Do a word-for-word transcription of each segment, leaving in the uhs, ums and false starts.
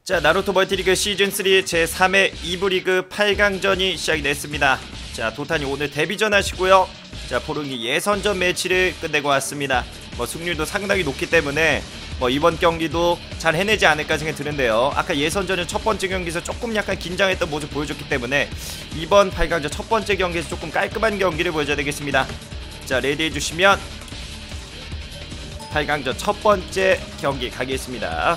자, 나루토 멀티리그 시즌삼 제삼회 이 부 리그 팔 강전이 시작이 됐습니다. 자, 도탄이 오늘 데뷔전 하시고요. 자, 포릉이 예선전 매치를 끝내고 왔습니다. 뭐 승률도 상당히 높기 때문에 뭐 이번 경기도 잘 해내지 않을까 생각이 드는데요. 아까 예선전은 첫 번째 경기에서 조금 약간 긴장했던 모습 보여줬기 때문에 이번 팔 강전 첫 번째 경기에서 조금 깔끔한 경기를 보여줘야 되겠습니다. 자, 레디 해주시면 팔 강전 첫 번째 경기 가겠습니다.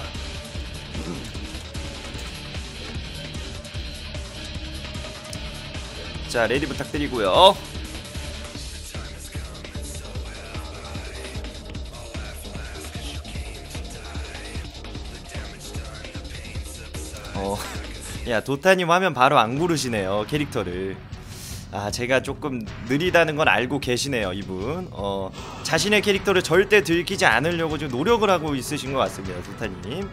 자, 레디 부탁드리고요. 어, 야, 도타님 하면 바로 안 고르시네요, 캐릭터를. 아, 제가 조금 느리다는 건 알고 계시네요, 이분. 어, 자신의 캐릭터를 절대 들키지 않으려고 지금 노력을 하고 있으신 것 같습니다, 도타님.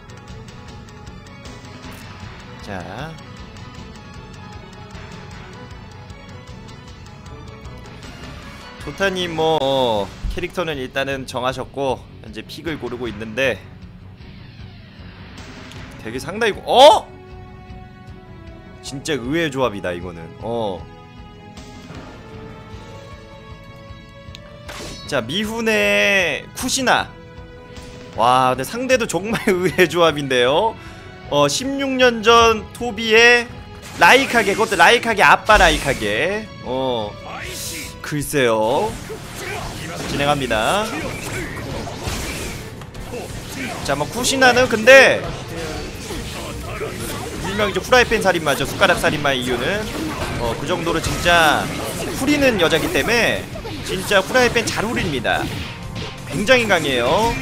자, 도타님 뭐 어, 캐릭터는 일단은 정하셨고 현재 픽을 고르고 있는데 되게 상당히 어? 진짜 의외의 조합이다 이거는. 어. 자, 미훈의 쿠시나. 와, 근데 상대도 정말 의외의 조합인데요. 어, 십육 년 전 토비의 라이카게, 그것도 라이카게 아빠 라이카게. 어. 글쎄요. 진행합니다. 자, 뭐 쿠시나는 근데 일명이죠, 후라이팬 살인마죠. 숟가락 살인마의 이유는 어, 그 정도로 진짜 후리는 여자기 때문에 진짜 후라이팬 잘 후립니다. 굉장히 강해요.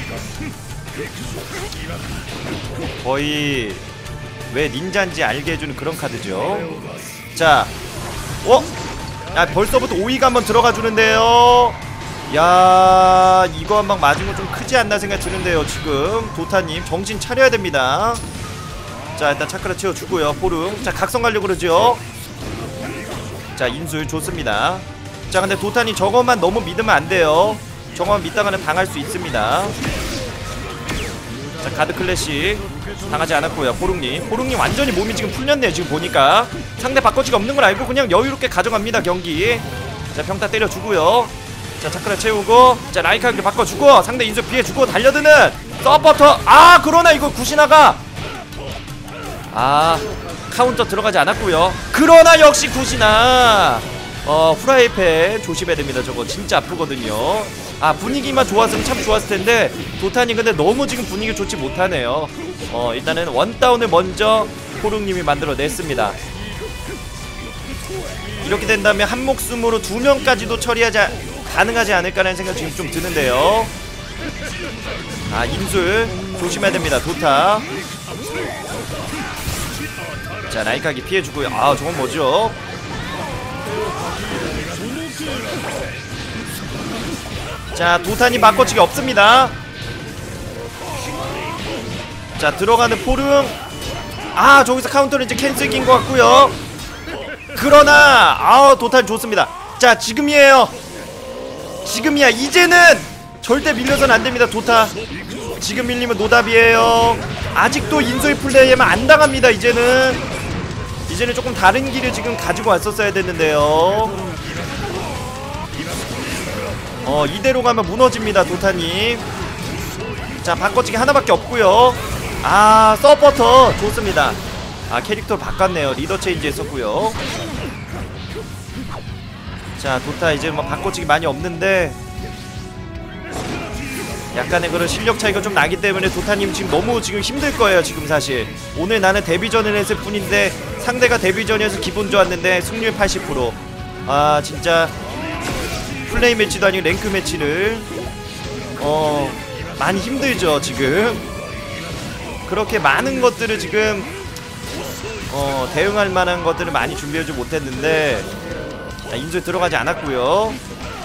거의 왜 닌자인지 알게 해주는 그런 카드죠. 자, 어? 야, 벌써부터 오이가 한번 들어가 주는데요. 야, 이거 한 방 맞은 건 좀 크지 않나 생각 드는데요. 지금 도타님 정신 차려야 됩니다. 자, 일단 차크라 채워주고요. 포릉. 자, 각성 가려고 그러죠. 자, 인술 좋습니다. 자, 근데 도타님 저것만 너무 믿으면 안 돼요. 저것만 믿다가는 당할 수 있습니다. 자, 가드 클래식 당하지 않았고요. 포릉님, 포릉님 완전히 몸이 지금 풀렸네요. 지금 보니까 상대 바꿔치기 없는 걸 알고 그냥 여유롭게 가져갑니다, 경기. 자, 평타 때려주고요. 자, 차크라 채우고, 자, 라이카를 바꿔주고, 상대 인수 피해주고, 달려드는 서포터. 아, 그러나 이거 구시나가 아, 카운터 들어가지 않았고요. 그러나 역시 구시나 어, 후라이팬 조심해야 됩니다. 저거 진짜 아프거든요. 아, 분위기만 좋았으면 참 좋았을 텐데 도탄이 근데 너무 지금 분위기 좋지 못하네요. 어, 일단은 원다운을 먼저 포릉님이 만들어냈습니다. 이렇게 된다면 한 목숨으로 두 명까지도 처리하지 가능하지 않을까라는 생각이 지금 좀 드는데요. 아, 인술 조심해야 됩니다, 도타. 자, 라이카기 피해주고요. 아, 저건 뭐죠? 자, 도탄이 바꿔치기 없습니다. 자, 들어가는 포릉. 아, 저기서 카운터는 이제 캔슬인 것 같고요. 그러나 아, 도탄 좋습니다. 자, 지금이에요. 지금이야. 이제는 절대 밀려선 안됩니다, 도타. 지금 밀리면 노답이에요. 아직도 인소의 플레이에만 안 당합니다. 이제는 이제는 조금 다른 길을 지금 가지고 왔었어야 됐는데요. 어, 이대로 가면 무너집니다, 도타님. 자, 바꿔치기 하나밖에 없고요. 아, 서포터 좋습니다. 아, 캐릭터 바꿨네요. 리더 체인지 했었고요. 자, 도타 이제 뭐 바꿔치기 많이 없는데 약간의 그런 실력 차이가 좀 나기 때문에 도타님 지금 너무 지금 힘들 거예요. 지금 사실 오늘 나는 데뷔전을 했을 뿐인데 상대가 데뷔전이어서 기분 좋았는데 승률 팔십 퍼센트. 아, 진짜 플레이 매치도 아니고 랭크 매치를 어, 많이 힘들죠. 지금 그렇게 많은 것들을 지금 어, 대응할 만한 것들을 많이 준비하지 못했는데. 자, 인수에 들어가지 않았고요.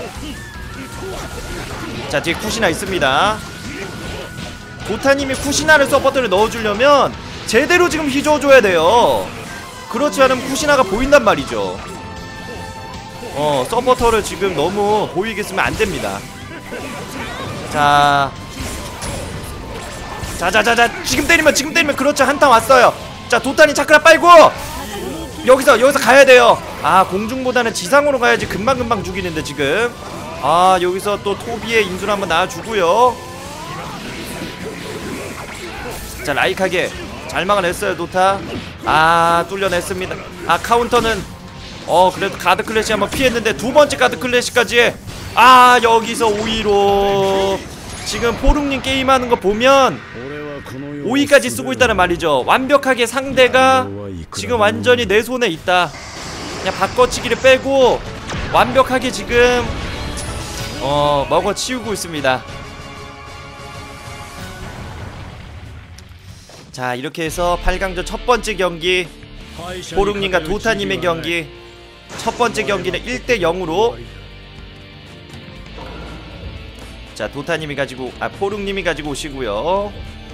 자, 뒤에 쿠시나 있습니다. 도타님이 쿠시나를 서포터를 넣어주려면 제대로 지금 휘저어줘야 돼요. 그렇지 않으면 쿠시나가 보인단 말이죠. 어, 서포터를 지금 너무 보이게 쓰면 안됩니다. 자, 자자자자 지금 때리면 지금 때리면 그렇죠. 한타 왔어요. 자 도탄이 차크라 빨고 여기서 여기서 가야 돼요. 아 공중보다는 지상으로 가야지 금방금방 죽이는데 지금. 아 여기서 또 토비의 인술 한번 나와주고요. 자 라이카게 잘 막아냈어요 도타. 아 뚫려냈습니다. 아 카운터는 어 그래도 가드 클래시 한번 피했는데 두 번째 가드 클래시까지. 아 여기서 오이로 지금 포룩님 게임하는 거 보면 오이까지 쓰고 있다는 말이죠. 완벽하게 상대가 지금 완전히 내 손에 있다. 그냥 바꿔치기를 빼고 완벽하게 지금 어 먹어치우고 있습니다. 자 이렇게 해서 팔 강전 첫 번째 경기 포룩님과 도타님의 경기 첫 번째 경기는 일 대 영으로 자 도타님이 가지고 아 포룩님이 가지고 오시고요.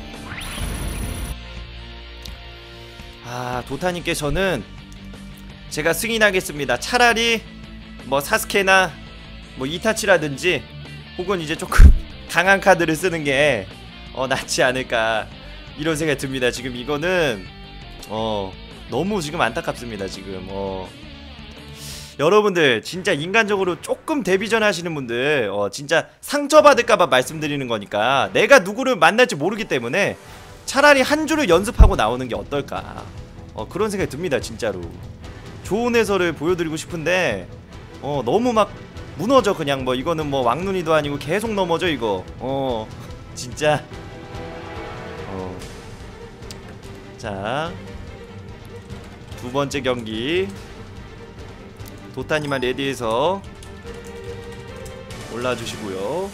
아 도타님께서는 제가 승인하겠습니다. 차라리 뭐 사스케나 뭐 이타치라든지 혹은 이제 조금 강한 카드를 쓰는 게 어 낫지 않을까 이런 생각이 듭니다. 지금 이거는 어 너무 지금 안타깝습니다. 지금 어 여러분들 진짜 인간적으로 조금 데뷔전 하시는 분들 어 진짜 상처받을까봐 말씀드리는 거니까 내가 누구를 만날지 모르기 때문에 차라리 한 주를 연습하고 나오는 게 어떨까 어 그런 생각이 듭니다. 진짜로 좋은 해설을 보여드리고 싶은데 어 너무 막 무너져. 그냥 뭐 이거는 뭐 왕눈이도 아니고 계속 넘어져 이거. 어 진짜 어 자 두 번째 경기 도타님만 레디해서 올라주시고요.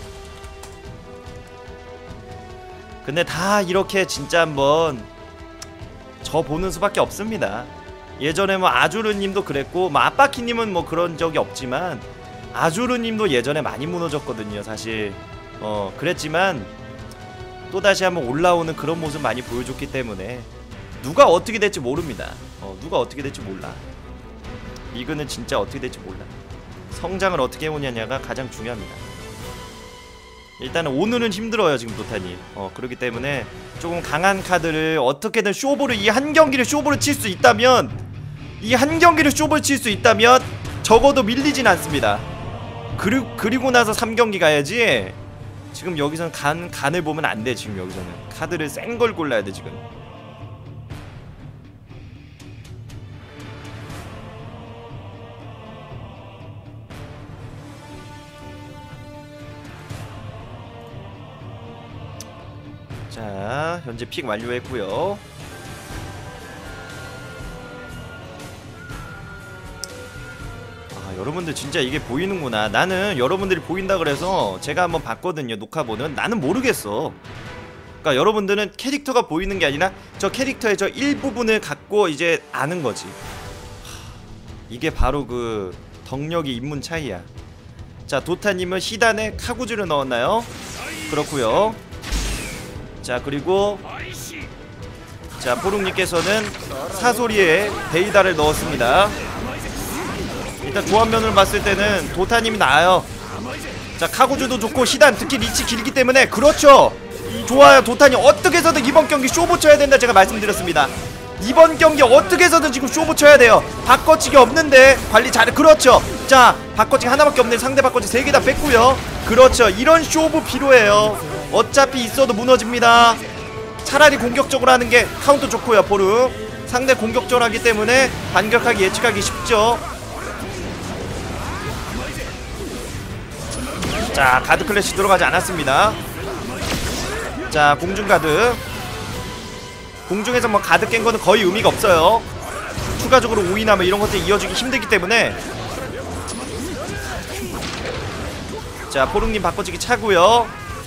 근데 다 이렇게 진짜 한번 저 보는 수밖에 없습니다. 예전에 뭐 아주르님도 그랬고 뭐 아빠키님은 뭐 그런 적이 없지만 아주르님도 예전에 많이 무너졌거든요 사실. 어 그랬지만 또다시 한번 올라오는 그런 모습 많이 보여줬기 때문에 누가 어떻게 될지 모릅니다. 어 누가 어떻게 될지 몰라. 리그는 진짜 어떻게 될지 몰라. 성장을 어떻게 해오냐가 가장 중요합니다. 일단은 오늘은 힘들어요 지금 도타님. 어 그렇기 때문에 조금 강한 카드를 어떻게든 쇼부를 이 한 경기를 쇼부를 칠 수 있다면 이 한 경기를 쇼부를 칠 수 있다면 적어도 밀리진 않습니다. 그리, 그리고 나서 삼 경기 가야지. 지금 여기서는 간, 간을 보면 안 돼. 지금 여기서는 카드를 센 걸 골라야 돼 지금. 자 현재 픽 완료했고요. 아 여러분들 진짜 이게 보이는구나. 나는 여러분들이 보인다 그래서 제가 한번 봤거든요 녹화본은. 나는 모르겠어. 그러니까 여러분들은 캐릭터가 보이는 게 아니라 저 캐릭터의 저 일부분을 갖고 이제 아는 거지. 이게 바로 그 덕력의 입문 차이야. 자 도타님은 히단에 카구즈를 넣었나요? 그렇구요. 자 그리고 자 포룩님께서는 사소리에 베이다를 넣었습니다. 일단 조합면을 봤을 때는 도타님이 나아요. 자 카구즈도 좋고 히단 특히 리치 길기 때문에 그렇죠. 좋아요. 도타님 어떻게 해서든 이번 경기 쇼부 쳐야 된다 제가 말씀드렸습니다. 이번 경기 어떻게 해서든 지금 쇼부 쳐야 돼요. 바꿔치기 없는데 관리 잘해. 그렇죠. 자 바꿔치기 하나밖에 없네. 상대 바꿔치기 세 개 다 뺐고요. 그렇죠. 이런 쇼부 필요해요. 어차피 있어도 무너집니다. 차라리 공격적으로 하는 게 카운터 좋고요. 포르 상대 공격적으로 하기 때문에 반격하기 예측하기 쉽죠. 자 가드 클래시 들어가지 않았습니다. 자 공중가드 공중에서 뭐 가드 깬 거는 거의 의미가 없어요. 추가적으로 오이나 뭐 이런 것들 이어주기 힘들기 때문에. 자 포룩님 바꿔치기 차고요.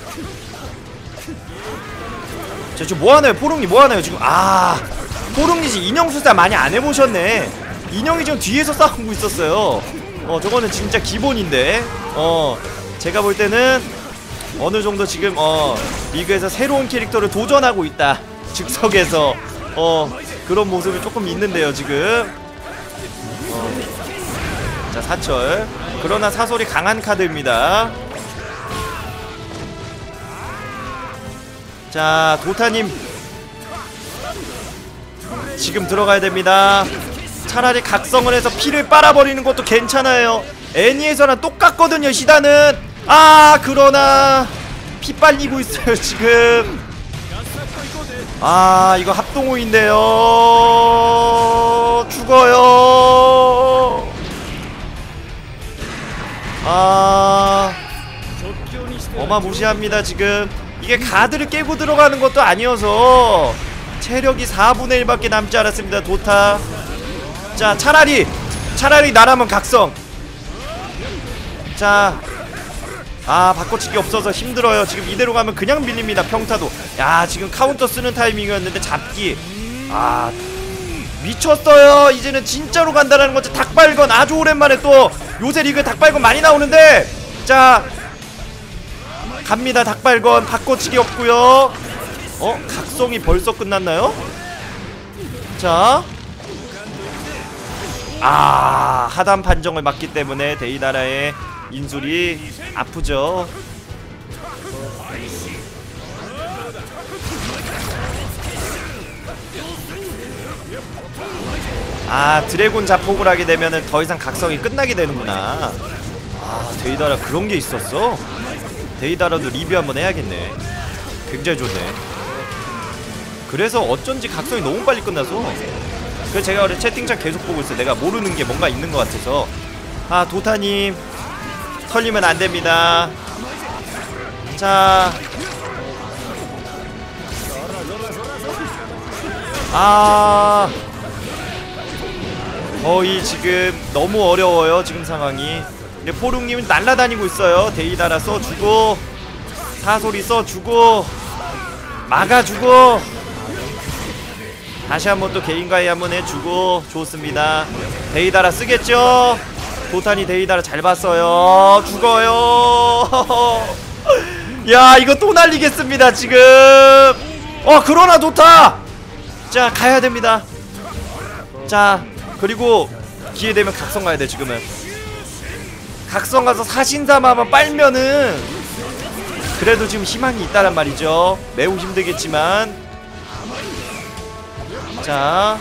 자 지금 뭐하나요 포룩님 뭐하나요 지금. 아 포룩님 지금 인형수사 많이 안 해보셨네. 인형이 지금 뒤에서 싸우고 있었어요. 어 저거는 진짜 기본인데 어 제가 볼 때는 어느정도 지금 어 리그에서 새로운 캐릭터를 도전하고 있다 즉석에서 어 그런 모습이 조금 있는데요 지금. 어. 자 사철 그러나 사솔이 강한 카드입니다. 자, 도타님 지금 들어가야 됩니다. 차라리 각성을 해서 피를 빨아버리는 것도 괜찮아요. 애니에서랑 똑같거든요, 시다는. 아, 그러나 피 빨리고 있어요 지금. 아, 이거 합동호인데요. 죽어요. 아, 어마무시합니다 지금. 이게 가드를 깨고 들어가는 것도 아니어서 체력이 사분의 일밖에 남지 않았습니다, 도타. 자, 차라리 차라리 나라면 각성. 자, 아, 바꿔치기 없어서 힘들어요. 지금 이대로 가면 그냥 밀립니다, 평타도. 야, 지금 카운터 쓰는 타이밍이었는데 잡기. 아, 미쳤어요. 이제는 진짜로 간다라는 거지. 닭발건 아주 오랜만에 또 요새 리그에 닭발건 많이 나오는데. 자, 갑니다. 닭발건. 바꿔치기 없고요. 어? 각성이 벌써 끝났나요? 자, 아, 하단 판정을 맞기 때문에 데이다라의 인술이 아프죠. 아, 드래곤 자폭을 하게 되면은 더 이상 각성이 끝나게 되는구나. 아, 데이다라 그런 게 있었어? 데이다라도 리뷰 한번 해야겠네. 굉장히 좋네. 그래서 어쩐지 각성이 너무 빨리 끝나서. 그래서 제가 원래 채팅창 계속 보고 있어요. 내가 모르는 게 뭔가 있는 것 같아서. 아, 도타님 털리면 안 됩니다. 자, 아, 거의 지금 너무 어려워요 지금 상황이. 근데 포룽님은 날라다니고 있어요. 데이다라 써주고 사소리 써주고 막아주고 다시 한번 또 개인가에 한번 해주고. 좋습니다. 데이다라 쓰겠죠? 도탄이 데이다라 잘 봤어요. 죽어요. 야, 이거 또 날리겠습니다 지금. 어, 그러나 도타. 자, 가야 됩니다. 자, 그리고 기회되면 각성 가야 돼. 지금은 각성 가서 사신사마만 빨면은 그래도 지금 희망이 있다란 말이죠. 매우 힘들겠지만. 자,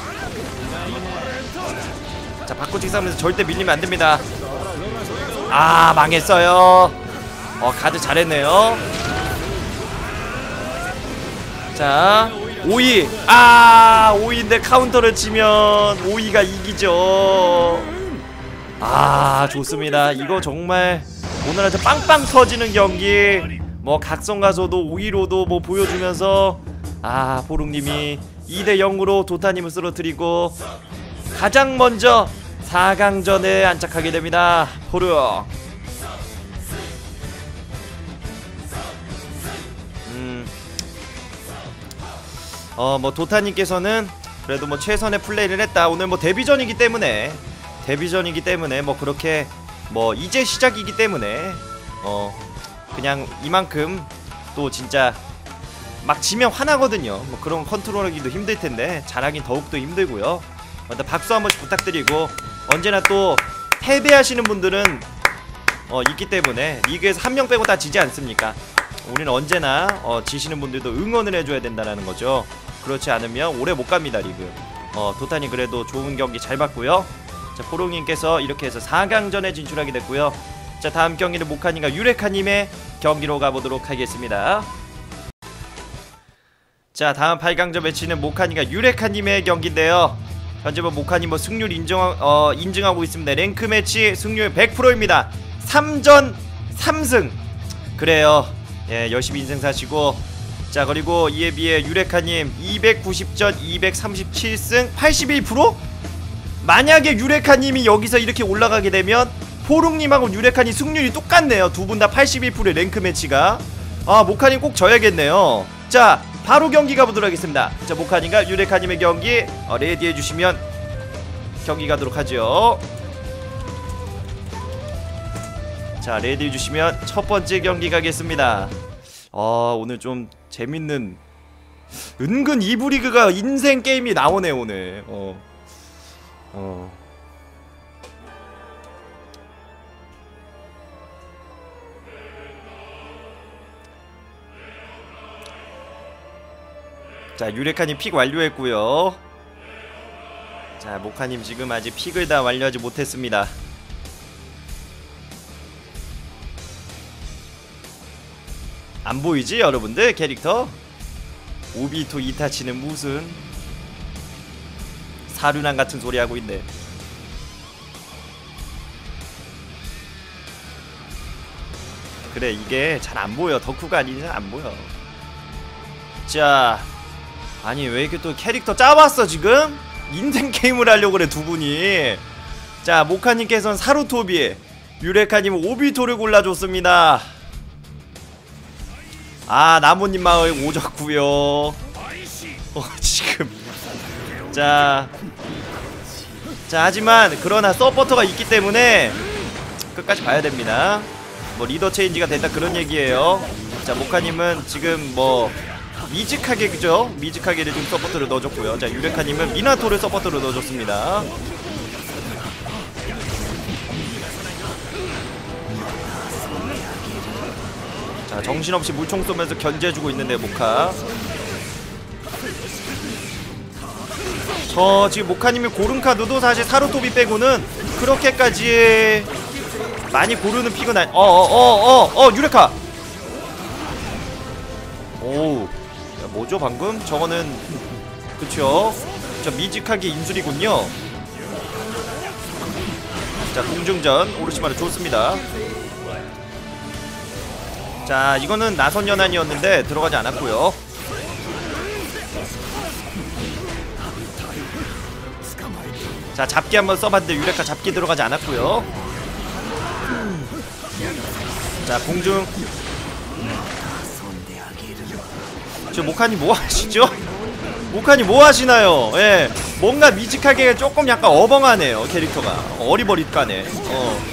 자, 바꿔치기 싸움에서 절대 밀리면 안됩니다. 아, 망했어요. 어, 가드 잘했네요. 자, 오이. 아, 오이인데 카운터를 치면 오이가 이기죠. 아, 좋습니다. 이거 정말 오늘 아주 빵빵 터지는 경기. 뭐 각성 가서도 오이로도 뭐 보여주면서, 아, 포룽님이 이 대 영으로 도타님을 쓰러뜨리고 가장 먼저 사 강전에 안착하게 됩니다. 포룽. 음, 어, 뭐 도타님께서는 그래도 뭐 최선의 플레이를 했다. 오늘 뭐 데뷔전이기 때문에 데뷔전이기 때문에 뭐 그렇게 뭐 이제 시작이기 때문에 어 그냥 이만큼 또 진짜 막 지면 화나거든요. 뭐 그런 컨트롤하기도 힘들 텐데 잘하긴 더욱더 힘들고요. 일단 박수 한 번씩 부탁드리고, 언제나 또 패배하시는 분들은 어 있기 때문에 리그에서 한 명 빼고 다 지지 않습니까? 우리는 언제나 어 지시는 분들도 응원을 해줘야 된다는 거죠. 그렇지 않으면 오래 못 갑니다 리그. 어 도탄이 그래도 좋은 경기 잘 봤고요. 자, 포롱님께서 이렇게 해서 사 강전에 진출하게 됐고요. 자, 다음 경기는 모카님과 유레카님의 경기로 가보도록 하겠습니다. 자, 다음 팔 강전 매치는 모카님과 유레카님의 경기인데요. 현재 뭐 모카님 뭐 승률 인정, 어, 인증하고 있습니다. 랭크 매치 승률 백 퍼센트입니다 삼 전 삼 승. 그래요. 예, 열심히 인생 사시고. 자, 그리고 이에 비해 유레카님 이백구십 전 이백삼십칠 승 팔십일 퍼센트? 만약에 유레카님이 여기서 이렇게 올라가게 되면 포룽님하고 유레카님 승률이 똑같네요. 두 분 다 팔십일 퍼센트 랭크 매치가. 아, 모카님 꼭 져야겠네요. 자, 바로 경기 가보도록 하겠습니다. 자, 모카님과 유레카님의 경기 어, 레디 해주시면 경기 가도록 하죠. 자, 레디 해주시면 첫 번째 경기 가겠습니다. 어, 오늘 좀 재밌는, 은근 이브리그가 인생 게임이 나오네 오늘. 어. 어. 자, 유레카님 픽 완료했고요. 자, 모카님 지금 아직 픽을 다 완료하지 못했습니다. 안 보이지 여러분들 캐릭터? 오비토 이타치는 무슨 사륜안 같은 소리 하고 있네. 그래, 이게 잘 안 보여. 덕후가 아니니 잘 안 보여. 자, 아니 왜 이렇게 또 캐릭터 짜봤어 지금? 인생 게임을 하려고 그래 두 분이. 자, 모카님께서는 사루토비, 유레카님은 오비토를 골라줬습니다. 아, 나무님 마을 오졌구요. 어, 지금 자, 자 하지만 그러나 서포터가 있기 때문에 끝까지 봐야 됩니다. 뭐 리더 체인지가 됐다 그런 얘기예요. 자, 모카님은 지금 뭐 미즈카게, 그죠? 미즈카게를 지금 서포터를 넣어줬고요. 자, 유레카님은 미나토를 서포터로 넣어줬습니다. 자, 정신없이 물총 쏘면서 견제해주고 있는데 모카. 저 지금 모카님이 고른 카드도 사실 사루토비 빼고는 그렇게까지 많이 고르는 픽은 아니. 어어어어어 어, 유레카. 오우, 야, 뭐죠 방금? 저거는 그쵸? 저 미직하게 인술이군요. 자, 공중전 오르시마르 좋습니다. 자, 이거는 나선 연안이었는데 들어가지 않았고요. 자, 잡기 한번 써봤는데 유레카 잡기 들어가지 않았고요. 자, 공중. 저 모카님 뭐 하시죠? 모카님 뭐 하시나요? 예, 뭔가 미직하게 조금 약간 어벙하네요 캐릭터가. 어리버리하네. 어,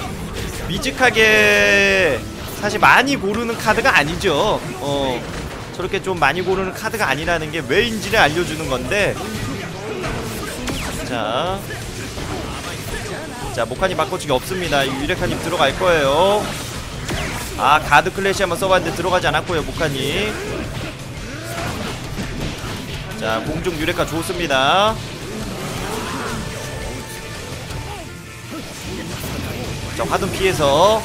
미직하게 사실 많이 고르는 카드가 아니죠. 어, 저렇게 좀 많이 고르는 카드가 아니라는 게 왜인지를 알려주는 건데. 자, 자, 모카님 바꿔치기 없습니다. 유레카님 들어갈 거예요. 아, 가드 클래시 한번 써봤는데 들어가지 않았고요 모카님. 자, 공중 유레카 좋습니다. 자, 화둔 피해서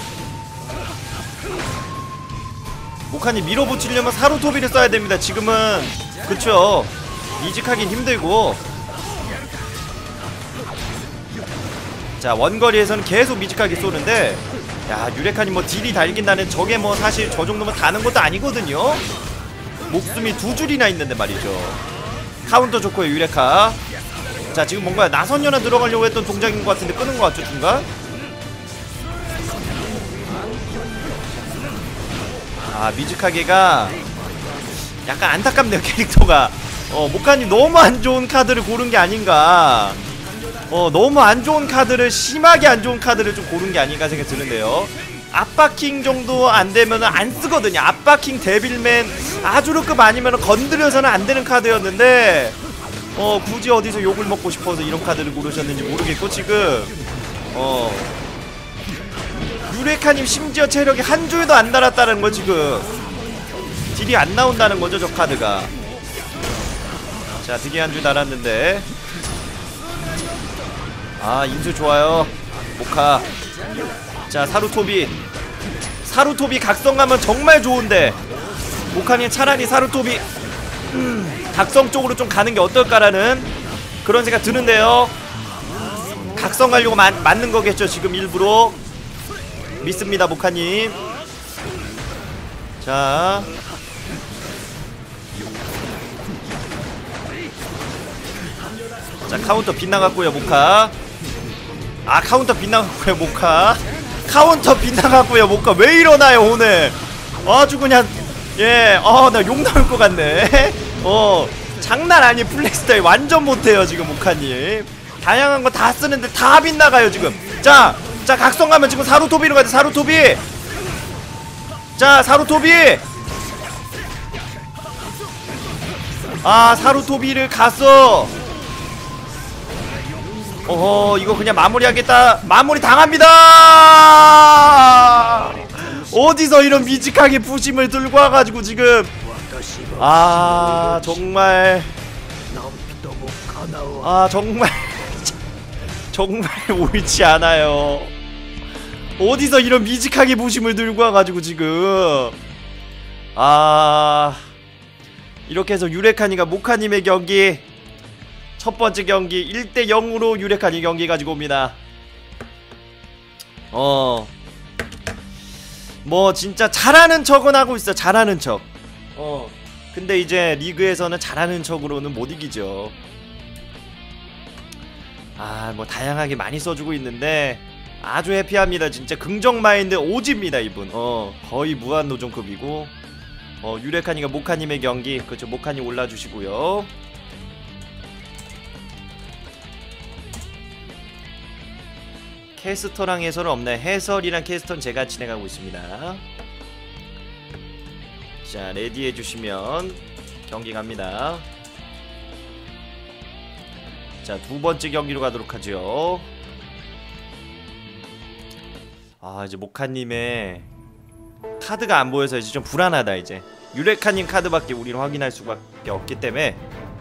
모카님 밀어붙이려면 사루토비를 써야 됩니다 지금은. 그쵸, 이직하긴 힘들고. 자, 원거리에서는 계속 미직하게 쏘는데, 야, 유레카님 뭐 딜이 달긴다는, 저게 뭐 사실 저 정도면 다는 것도 아니거든요. 목숨이 두 줄이나 있는데 말이죠. 카운터 좋고요 유레카. 자, 지금 뭔가 나선연화 들어가려고 했던 동작인 것 같은데 끄는 것 같죠 중간? 아, 미즈카게가 약간 안타깝네요 캐릭터가. 어, 모카님 너무 안 좋은 카드를 고른 게 아닌가. 어, 너무 안 좋은 카드를, 심하게 안 좋은 카드를 좀 고른 게 아닌가 생각이 드는데요. 압박킹 정도 안 되면은 안 쓰거든요. 압박킹, 데빌맨, 아주르급 아니면은 건드려서는 안 되는 카드였는데, 어, 굳이 어디서 욕을 먹고 싶어서 이런 카드를 고르셨는지 모르겠고, 지금, 어, 유레카님 심지어 체력이 한 줄도 안 달았다는 거 지금. 딜이 안 나온다는 거죠, 저 카드가. 자, 딜이 한 줄 달았는데. 아, 인수 좋아요 모카. 자, 사루토비. 사루토비 각성 가면 정말 좋은데 모카님 차라리 사루토비 음, 각성 쪽으로 좀 가는 게 어떨까라는 그런 생각 드는데요. 각성 가려고 마, 맞는 거겠죠 지금 일부러. 믿습니다 모카님. 자, 자, 카운터 빗나갔고요 모카. 아, 카운터 빗나갔고요 모카. 카운터 빗나갔고요 모카. 왜 이러나요 오늘. 아주 그냥, 예, 어, 나 욕 나올 것 같네. 어, 장난 아닌 플레이스타일 완전 못해요 지금 모카님. 다양한 거 다 쓰는데 다 빗나가요 지금. 자, 자, 각성 가면 지금 사루토비로 가야 돼. 사루토비. 자, 사루토비. 아, 사루토비를 갔어. 어허, 이거 그냥 마무리하겠다. 마무리 당합니다. 어디서 이런 미직하게 부심을 들고 와가지고 지금. 아, 정말 아 정말 정말 옳지 않아요. 어디서 이런 미직하게 부심을 들고 와가지고 지금. 아 이렇게 해서 유레카니가 모카님의 경기 첫번째 경기 일 대 영으로 유레카니 경기 가지고 옵니다. 어 뭐 진짜 잘하는 척은 하고 있어. 잘하는 척. 어 근데 이제 리그에서는 잘하는 척으로는 못 이기죠. 아 뭐 다양하게 많이 써주고 있는데 아주 해피합니다. 진짜 긍정 마인드 오지입니다 이분. 어 거의 무한도전급이고. 어 유레카니가 모카님의 경기 그렇죠. 모카님 올라주시고요. 캐스터랑 해설은 없나요? 해설이랑 캐스터는 제가 진행하고 있습니다. 자 레디 해주시면 경기 갑니다. 자 두번째 경기로 가도록 하죠. 아 이제 모카님의 카드가 안 보여서 이제 좀 불안하다. 이제 유레카님 카드밖에 우리는 확인할 수밖에 없기 때문에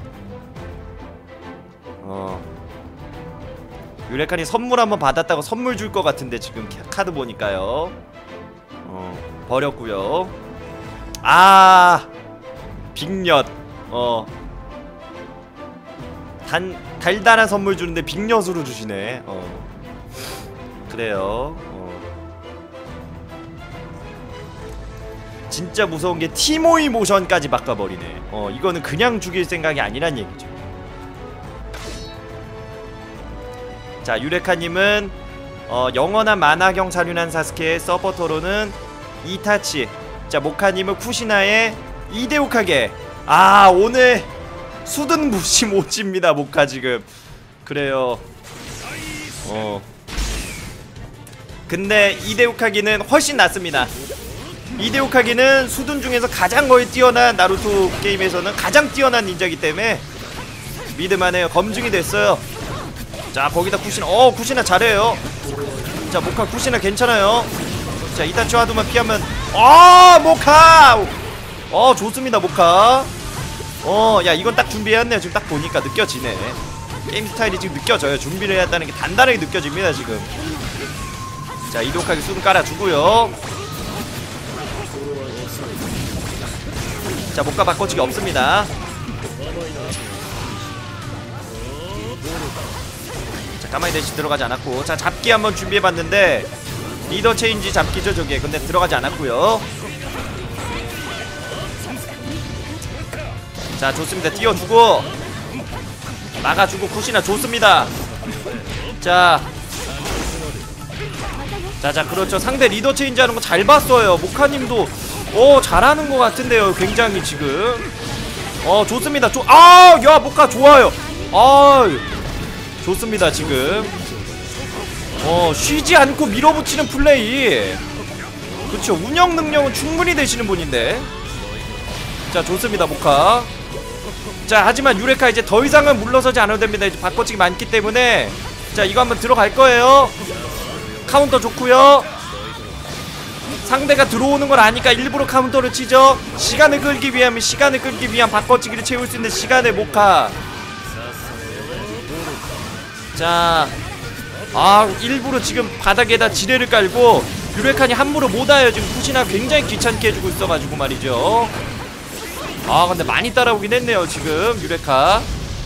어 유레카님 선물 한번 받았다고 선물 줄 것 같은데 지금 카드 보니까요. 어 버렸고요. 아 빅엿. 어 단 달달한 선물 주는데 빅엿으로 주시네. 어 그래요. 어 진짜 무서운 게 티모이 모션까지 바꿔버리네. 어 이거는 그냥 죽일 생각이 아니란 얘기죠. 자 유레카님은 어, 영원한 만화경 사륜한 사스케의 서포터로는 이타치. 자 모카님은 쿠시나의 이데오카게. 아 오늘 수든 무심 오지입니다 모카 지금. 그래요. 어 근데 이데오카기는 훨씬 낫습니다. 이데오카기는 수든 중에서 가장 거의 뛰어난 나루토 게임에서는 가장 뛰어난 닌자이기 때문에 믿을만해요. 검증이 됐어요. 자 거기다 쿠시나. 어 쿠시나 잘해요. 자 모카 쿠시나 괜찮아요. 자 이타치 와드만 피하면 어 모카. 어 좋습니다 모카. 어 야 이건 딱 준비해왔네요. 지금 딱 보니까 느껴지네. 게임 스타일이 지금 느껴져요. 준비를 해왔다는 게 단단하게 느껴집니다 지금. 자 이독하게 수분 깔아주고요. 자 모카 바꿔치기 없습니다. 가만히 대신 들어가지 않았고. 자 잡기 한번 준비해봤는데 리더 체인지 잡기죠 저게. 근데 들어가지 않았고요. 자 좋습니다. 띄워주고 막아주고 쿠시나 좋습니다. 자 자자 그렇죠. 상대 리더 체인지 하는 거 잘 봤어요. 모카님도 어 잘하는 것 같은데요 굉장히 지금. 어 좋습니다. 조, 아, 야 모카 좋아요. 아 좋습니다 지금. 어 쉬지 않고 밀어붙이는 플레이. 그쵸 운영 능력은 충분히 되시는 분인데. 자 좋습니다 모카. 자 하지만 유레카 이제 더 이상은 물러서지 않아도 됩니다. 이제 바꿔치기 많기 때문에. 자 이거 한번 들어갈 거예요. 카운터 좋고요. 상대가 들어오는 걸 아니까 일부러 카운터를 치죠. 시간을 끌기 위하면 시간을 끌기 위한 바꿔치기를 채울 수 있는 시간의 모카. 자, 아 일부러 지금 바닥에다 지뢰를 깔고 유레칸이 함부로 못 와요. 지금 쿠시나 굉장히 귀찮게 해주고 있어가지고 말이죠. 아 근데 많이 따라오긴 했네요 지금 유레카.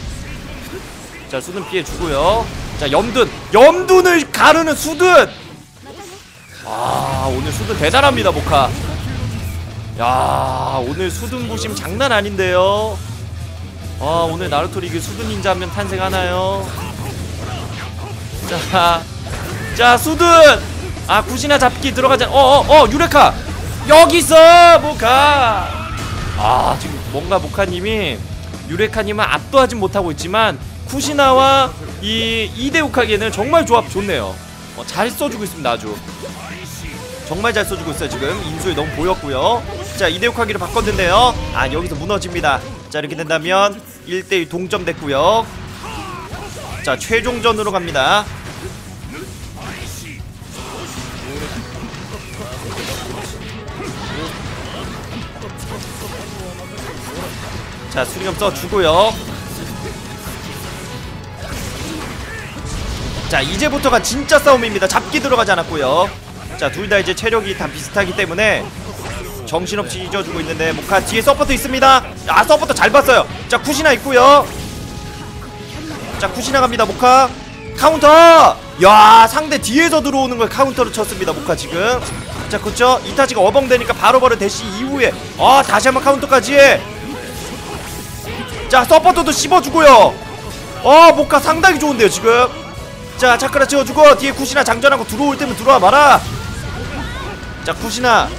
자 수든 피해주고요. 자 염둔 염둔을 가르는 수든. 아 오늘 수든 대단합니다 모카. 야 오늘 수든 부심 장난 아닌데요. 아 오늘 나루토 리그 수든 닌자 한 명 탄생하나요? 자, 자 수든. 아 쿠시나 잡기 들어가자. 어어어 어, 어, 유레카 여기 있어 모카. 아 지금 뭔가 모카님이 유레카님은 압도하진 못하고 있지만 쿠시나와 이 이데오카게는 정말 조합 좋네요. 어, 잘 써주고 있습니다. 아주 정말 잘 써주고 있어요 지금. 인수에 너무 보였고요. 자 이데오카게를 바꿨는데요. 아 여기서 무너집니다. 자 이렇게 된다면 일 대 일 동점 됐고요. 자 최종전으로 갑니다. 자 수리검 써주고요. 자, 이제부터가 진짜 싸움입니다. 잡기 들어가지 않았고요. 자, 둘 다 이제 체력이 다 비슷하기 때문에 정신없이 잊어주고 있는데 모카 뒤에 서포트 있습니다. 아, 서포트 잘 봤어요. 자, 쿠시나 있고요. 자, 쿠시나 갑니다. 모카 카운터. 야, 상대 뒤에서 들어오는 걸 카운터로 쳤습니다. 모카 지금. 자, 그쵸? 이타치가 어벙되니까 바로바로 대시 이후에 아, 다시 한번 카운터까지. 자, 서포터도 씹어주고요. 어, 모카 상당히 좋은데요 지금. 자, 차크라 채워주고 뒤에 쿠시나 장전하고 들어올 때면 들어와 봐라. 자, 쿠시나.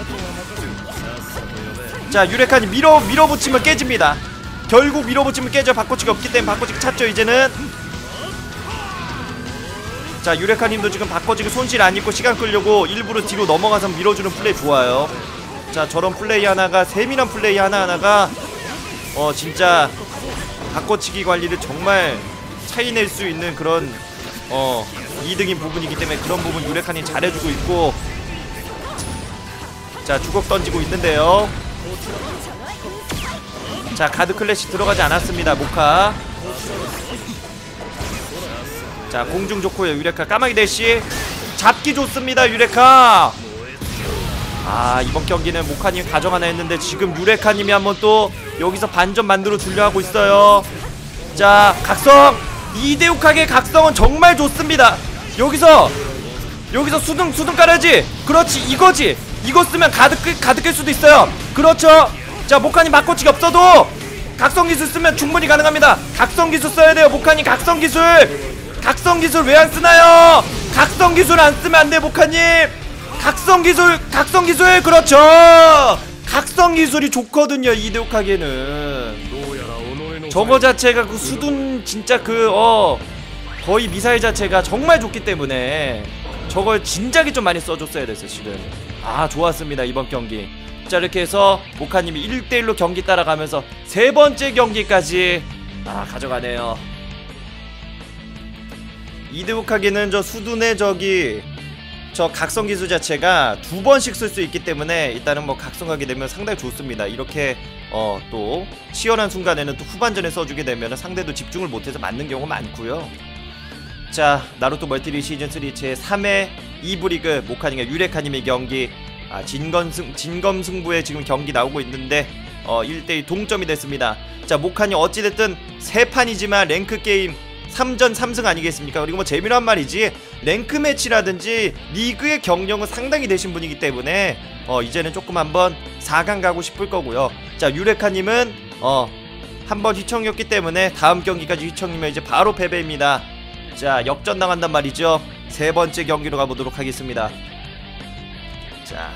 자, 유레칸이 밀어 밀어붙이면 깨집니다. 결국 밀어붙이면 깨져. 바꿔치기 없기 때문에 바꿔치기 찾죠 이제는. 자, 유레카님도 지금 바꿔치기 손실 안 입고 시간 끌려고 일부러 뒤로 넘어가서 밀어주는 플레이 좋아요. 자, 저런 플레이 하나가, 세밀한 플레이 하나하나가 어 진짜 바꿔치기 관리를 정말 차이낼 수 있는 그런 어 이득인 부분이기 때문에 그런 부분 유레카님 잘해주고 있고. 자, 주걱 던지고 있는데요. 자, 가드 클래시 들어가지 않았습니다 모카. 자, 공중 좋고요 유레카. 까마귀 대시 잡기 좋습니다 유레카. 아, 이번 경기는 모카님 가져가나 했는데 지금 유레카님이 한번 또 여기서 반전 만들어 주려 하고 있어요. 자, 각성. 이대욱하게 각성은 정말 좋습니다. 여기서 여기서 수등 수등 깔아야지. 그렇지, 이거지. 이거 쓰면 가드 끌 가드 깰 수도 있어요. 그렇죠. 자, 모카님 바꿔치기 없어도 각성 기술 쓰면 충분히 가능합니다. 각성 기술 써야 돼요 모카님. 각성 기술. 각성 기술 왜 안 쓰나요? 각성 기술 안 쓰면 안 돼 모카님. 각성 기술, 각성 기술. 그렇죠. 각성 기술이 좋거든요 이대욱하게는. 저거 자체가 그 수둔 진짜 그 어 거의 미사일 자체가 정말 좋기 때문에 저걸 진작에 좀 많이 써줬어야 됐어요 지금. 아, 좋았습니다 이번 경기. 자, 이렇게 해서 모카님이 일 대 일로 경기 따라가면서 세 번째 경기까지 아 가져가네요. 이대욱하게는 저 수둔의 저기 저 각성 기술 자체가 두 번씩 쓸 수 있기 때문에 일단은 뭐 각성하게 되면 상당히 좋습니다. 이렇게 어 또 치열한 순간에는 또 후반전에 써주게 되면 상대도 집중을 못해서 맞는 경우가 많고요. 자, 나루토 멀티리 시즌 쓰리 제삼 회 이 부 리그 모카님과 유레카님의 경기. 아, 진검승, 진검승부에 지금 경기 나오고 있는데 어 일 대 일 동점이 됐습니다. 자, 모카님 어찌됐든 세 판이지만 랭크 게임 삼 전 삼 승 아니겠습니까? 그리고 뭐 재미난 말이지 랭크 매치라든지 리그의 경력은 상당히 되신 분이기 때문에 어 이제는 조금 한번 사 강 가고 싶을 거고요. 자, 유레카님은 어 한번 휘청이었기 때문에 다음 경기까지 휘청이면 이제 바로 패배입니다. 자, 역전 당한단 말이죠. 세 번째 경기로 가보도록 하겠습니다. 자,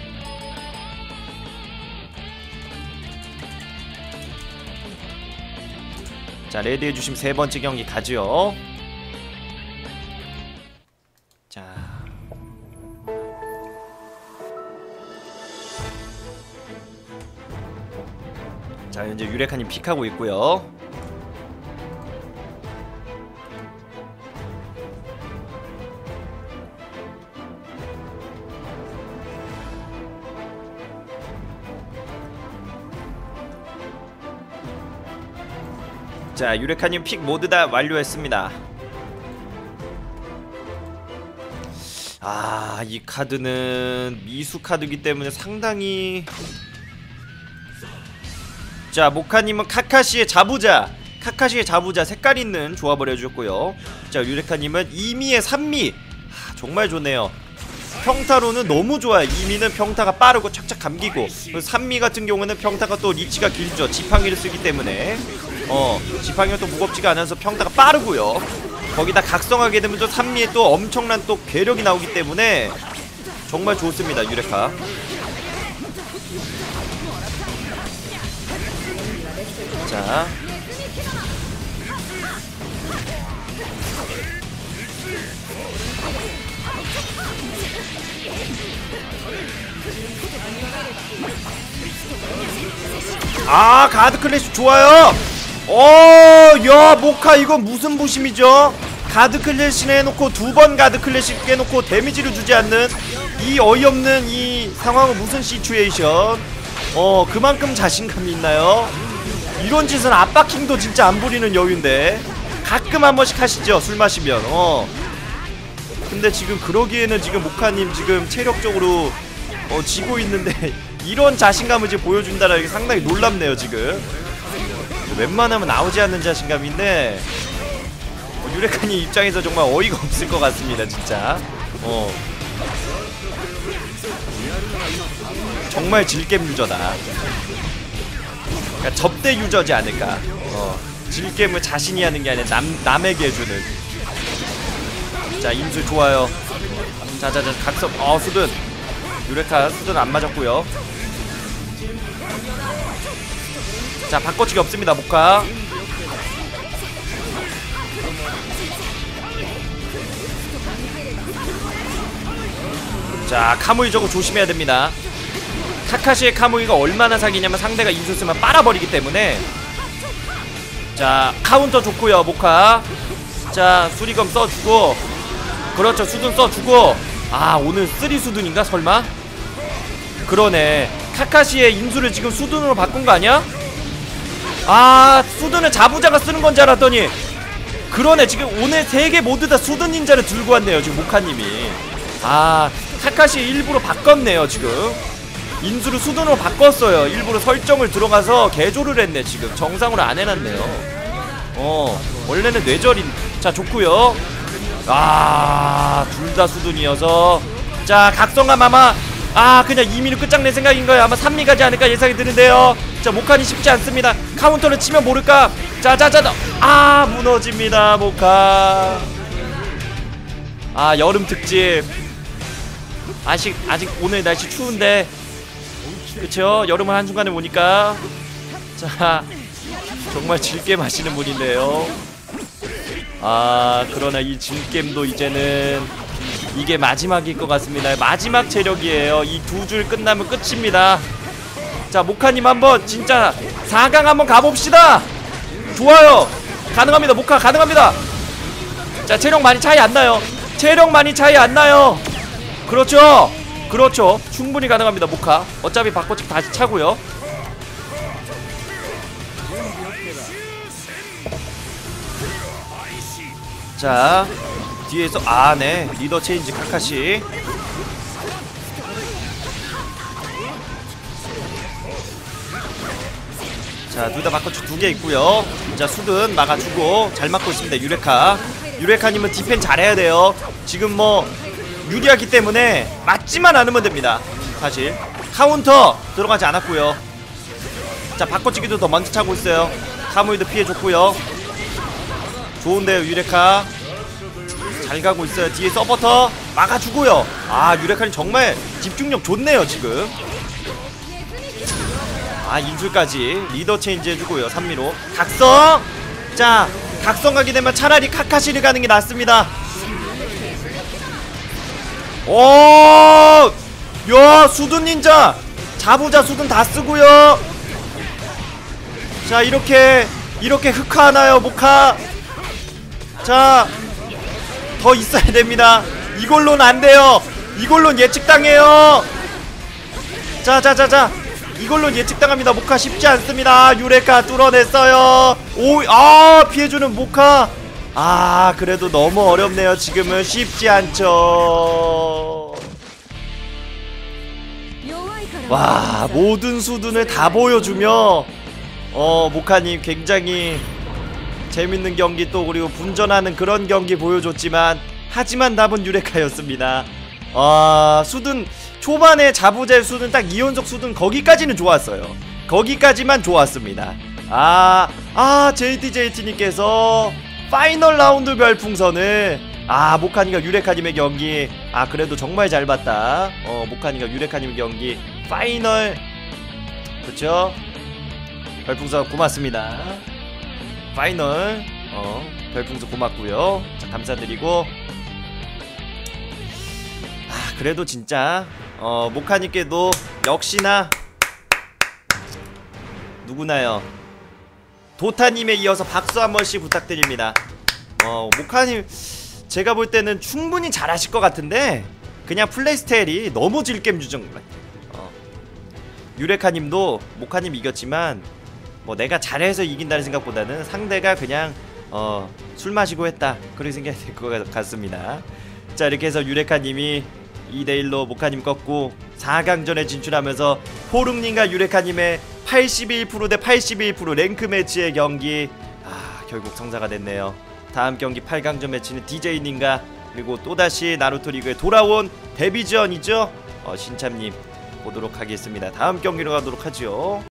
자, 레디해주시면 세 번째 경기 가죠. 자, 자, 현재 유레카님 픽하고 있고요. 자, 유레카님 픽 모두 다 완료했습니다. 아, 이 카드는 미수 카드이기 때문에 상당히. 자, 모카님은 카카시의 자부자, 카카시의 자부자 색깔 있는 조합을 해주셨고요. 자, 유레카님은 이미의 삼미. 아, 정말 좋네요. 평타로는 너무 좋아요. 이미는 평타가 빠르고 착착 감기고, 삼미 같은 경우는 평타가 또 리치가 길죠. 지팡이를 쓰기 때문에 어 지팡이가 또 무겁지가 않아서 평타가 빠르고요. 거기다 각성하게 되면 또 삼미에 또 엄청난 또 괴력이 나오기 때문에 정말 좋습니다 유레카. 자, 아, 가드 클래시 좋아요. 어, 야, 모카 이거 무슨 부심이죠? 가드 클래시를 해놓고 두 번 가드 클래시 깨놓고 데미지를 주지 않는 이 어이없는 이 상황은 무슨 시츄에이션? 어, 그만큼 자신감이 있나요? 이런 짓은 압박킹도 진짜 안 부리는 여유인데 가끔 한 번씩 하시죠 술 마시면. 어, 근데 지금 그러기에는 지금 모카님 지금 체력적으로 어, 지고 있는데 이런 자신감을 지금 보여준다라는 게 상당히 놀랍네요 지금. 웬만하면 나오지 않는 자신감인데 어, 유레카님 입장에서 정말 어이가 없을 것 같습니다 진짜. 어 정말 질겜 유저다. 그러니까 접대 유저지 않을까. 어 질겜을 자신이 하는 게 아니라 남, 남에게 해주는. 자 인수 좋아요. 자자자 각성. 어 수든 유레카 수든 안 맞았고요. 자 바꿔치기 없습니다 모카. 자 카무이 저거 조심해야 됩니다. 카카시의 카무이가 얼마나 사기냐면 상대가 인수 쓰면 빨아버리기 때문에. 자 카운터 좋고요 모카. 자 수리검 써주고. 그렇죠 수든 써주고. 아 오늘 쓰리 수든인가 설마? 그러네. 카카시의 인수를 지금 수든으로 바꾼 거 아니야? 아 수든은 자부자가 쓰는 건 줄 알았더니 그러네. 지금 오늘 세 개 모두 다 수든 닌자를 들고 왔네요 지금 모카님이. 아 카카시 일부러 바꿨네요 지금. 인수를 수든으로 바꿨어요. 일부러 설정을 들어가서 개조를 했네 지금. 정상으로 안 해놨네요. 어 원래는 뇌절인. 자 좋구요. 아 둘 다 수든이어서. 자 각성감 아마 아 그냥 이 미로 끝장낼 생각인거예요. 아마 삼 미 가지 않을까 예상이 드는데요. 자 모카니 쉽지 않습니다. 카운터를 치면 모를까. 자자자 아 무너집니다 모카. 아 여름 특집. 아직 아직 오늘 날씨 추운데 그쵸 여름을 한순간에 보니까. 자 정말 질겜 하시는 분인데요. 아 그러나 이 질겜도 이제는 이게 마지막일 것 같습니다. 마지막 체력이에요. 이 두 줄 끝나면 끝입니다. 자 모카님 한번 진짜 사 강 한번 가봅시다. 좋아요. 가능합니다 모카 가능합니다. 자 체력 많이 차이 안 나요. 체력 많이 차이 안 나요. 그렇죠 그렇죠 충분히 가능합니다 모카. 어차피 바꿔치기 다시 차고요. 자 뒤에서 아 네 리더 체인지 카카시. 자 둘 다 바꿔치 두 개 있고요. 자 수든 막아주고 잘 막고 있습니다 유레카. 유레카님은 디펜 잘해야 돼요. 지금 뭐 유리하기 때문에 맞지만 않으면 됩니다. 사실 카운터 들어가지 않았고요. 자 바꿔치기도 더 먼저 차고 있어요. 카무이도 피해줬고요. 좋은데요 유레카. 잘 가고 있어요. 뒤에 서버터 막아주고요. 아 유레카님 정말 집중력 좋네요 지금. 아 인술까지 리더 체인지 해주고요. 삼 미로 각성. 자 각성 가게 되면 차라리 카카시를 가는 게 낫습니다. 오! 야 수든 닌자 자부자 수든 다 쓰고요. 자 이렇게 이렇게 흑화하나요 모카. 자 더 있어야 됩니다. 이걸로는 안 돼요. 이걸로는 예측당해요. 자자자자 이걸로는 예측당합니다. 모카 쉽지 않습니다. 유레카 뚫어냈어요. 오, 아 피해주는 모카. 아 그래도 너무 어렵네요. 지금은 쉽지 않죠. 와 모든 수준을 다 보여주며 어 모카님 굉장히 재밌는 경기 또 그리고 분전하는 그런 경기 보여줬지만 하지만 답은 유레카였습니다. 아 수든 초반에 자부제 수든 딱 이 연속 수든 거기까지는 좋았어요. 거기까지만 좋았습니다. 아, 아 제이티제이티님께서 파이널 라운드 별풍선을 아 모카님과 유레카님의 경기 아 그래도 정말 잘 봤다. 어 모카님과 유레카님의 경기 파이널 그쵸 별풍선 고맙습니다. 파이널 어 별풍선 고맙고요. 자 감사드리고 아 그래도 진짜 어 모카님께도 역시나 누구나요 도타님에 이어서 박수 한 번씩 부탁드립니다. 어 모카님 제가 볼 때는 충분히 잘하실 것 같은데 그냥 플레이 스타일이 너무 질겜 주정. 어 유레카님도 모카님 이겼지만 뭐 내가 잘해서 이긴다는 생각보다는 상대가 그냥 어 술 마시고 했다 그렇게 생각이 될 것 같습니다. 자, 이렇게 해서 유레카님이 이 대 일로 모카님 꺾고 사 강전에 진출하면서 포릉님과 유레카님의 팔십일 퍼센트 대 팔십일 퍼센트 랭크 매치의 경기, 아 결국 성사가 됐네요. 다음 경기 팔 강전 매치는 디제이님과 그리고 또다시 나루토 리그에 돌아온 데뷔전이죠. 어, 신참님 보도록 하겠습니다. 다음 경기로 가도록 하죠.